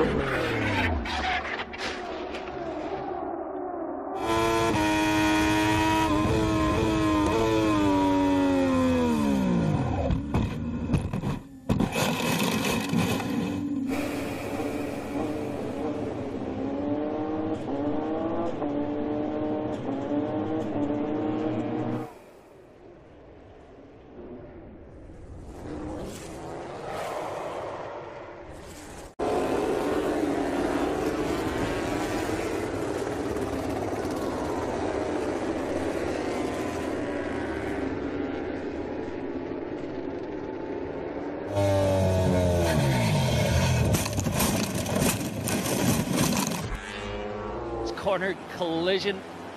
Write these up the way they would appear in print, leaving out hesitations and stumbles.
Corner collision.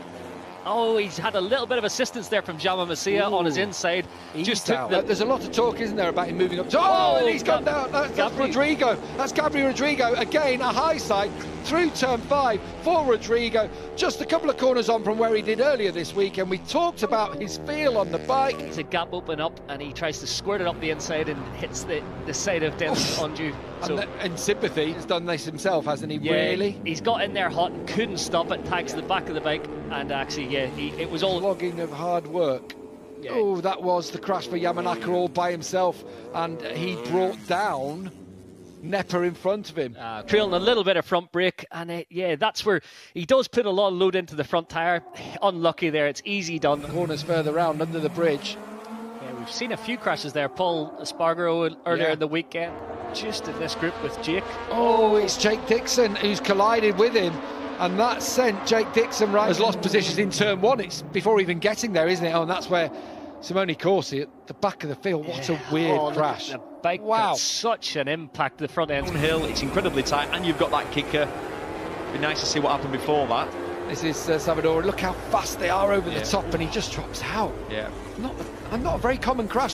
Oh, he's had a little bit of assistance there from Jaume Masia on his inside. Just there's a lot of talk, isn't there, about him moving up. And he's gone down. That's Rodrigo. That's Gabriel Rodrigo. Again, a high side through turn 5 for Rodrigo. Just a couple of corners on from where he did earlier this week, and we talked about his feel on the bike. It's a gap open up, and he tries to squirt it up the inside and hits the side of Dennis Onju. So, in sympathy, he's done this himself, hasn't he? Yeah, really? He's got in there hot and couldn't stop it, tags the back of the bike, and actually, yeah, it was all logging of hard work. Yeah. Oh, that was the crash for Yamanaka all by himself, and he brought down Nepa in front of him. Trailing a little bit of front brake, and yeah, that's where he does put a lot of load into the front tyre. Unlucky there, it's easy done. Corners further round under the bridge. Yeah, we've seen a few crashes there. Paul Espargaro earlier in the weekend, just in this group with Jake. Oh, it's Jake Dixon who's collided with him, and that sent Jake Dixon right. Has lost positions in turn 1. It's before even getting there, isn't it? Oh, and that's where Simone Corsi at the back of the field. What a weird crash. The bike got such an impact, the front end. Downhill, it's incredibly tight, and you've got that kicker. Be nice to see what happened before that. This is Salvador. Look how fast they are over the top, and he just drops out. Yeah. Not a very common crash.